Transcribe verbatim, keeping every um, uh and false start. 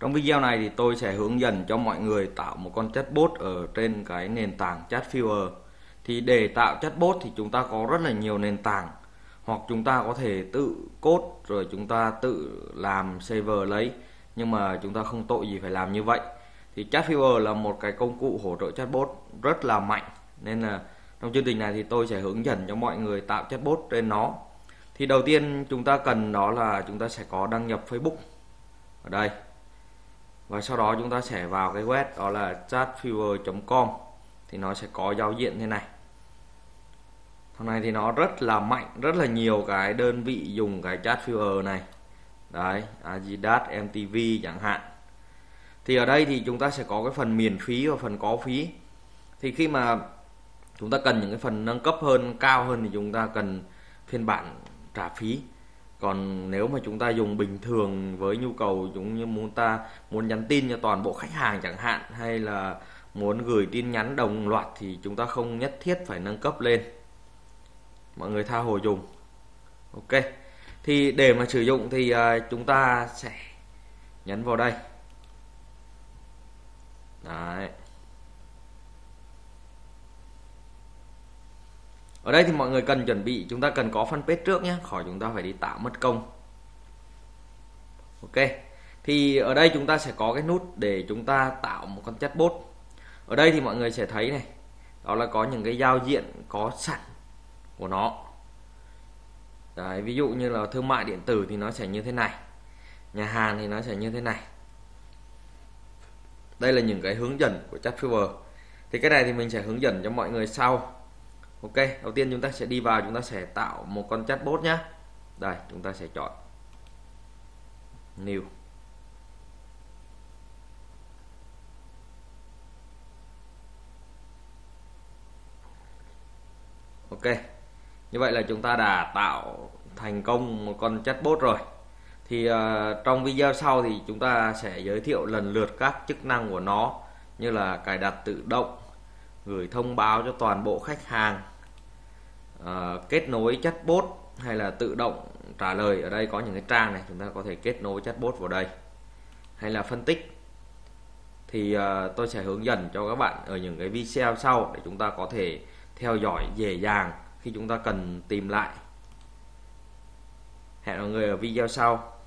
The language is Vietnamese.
Trong video này thì tôi sẽ hướng dẫn cho mọi người tạo một con chatbot ở trên cái nền tảng Chatfuel. Thì để tạo chatbot thì chúng ta có rất là nhiều nền tảng, hoặc chúng ta có thể tự code rồi chúng ta tự làm server lấy, nhưng mà chúng ta không tội gì phải làm như vậy. Thì Chatfuel là một cái công cụ hỗ trợ chatbot rất là mạnh, nên là trong chương trình này thì tôi sẽ hướng dẫn cho mọi người tạo chatbot trên nó. Thì đầu tiên chúng ta cần đó là chúng ta sẽ có đăng nhập Facebook ở đây, và sau đó chúng ta sẽ vào cái web đó là chatfuel chấm com. Thì nó sẽ có giao diện thế này. Thằng này thì nó rất là mạnh, rất là nhiều cái đơn vị dùng cái Chatfuel này. Đấy, Adidas, em tê vê chẳng hạn. Thì ở đây thì chúng ta sẽ có cái phần miễn phí và phần có phí. Thì khi mà chúng ta cần những cái phần nâng cấp hơn, cao hơn thì chúng ta cần phiên bản trả phí. Còn nếu mà chúng ta dùng bình thường với nhu cầu giống như muốn ta muốn nhắn tin cho toàn bộ khách hàng chẳng hạn, hay là muốn gửi tin nhắn đồng loạt thì chúng ta không nhất thiết phải nâng cấp lên. Mọi người tha hồ dùng. Ok. Thì để mà sử dụng thì chúng ta sẽ nhấn vào đây. Đấy. Ở đây thì mọi người cần chuẩn bị, chúng ta cần có fanpage trước nhé, khỏi chúng ta phải đi tạo mất công. Ok. Thì ở đây chúng ta sẽ có cái nút để chúng ta tạo một con chatbot. Ở đây thì mọi người sẽ thấy này, đó là có những cái giao diện có sẵn của nó. Đấy, ví dụ như là thương mại điện tử thì nó sẽ như thế này, nhà hàng thì nó sẽ như thế này. Đây là những cái hướng dẫn của Chatfuel. Thì cái này thì mình sẽ hướng dẫn cho mọi người sau. Ok, đầu tiên chúng ta sẽ đi vào, chúng ta sẽ tạo một con chatbot nhé. Đây, chúng ta sẽ chọn New. Ok, như vậy là chúng ta đã tạo thành công một con chatbot rồi. Thì uh, trong video sau thì chúng ta sẽ giới thiệu lần lượt các chức năng của nó, như là cài đặt tự động, gửi thông báo cho toàn bộ khách hàng, uh, kết nối chatbot, hay là tự động trả lời. Ở đây có những cái trang này, chúng ta có thể kết nối chatbot vào đây, hay là phân tích. Thì uh, tôi sẽ hướng dẫn cho các bạn ở những cái video sau để chúng ta có thể theo dõi dễ dàng khi chúng ta cần tìm lại. Hẹn mọi người ở video sau.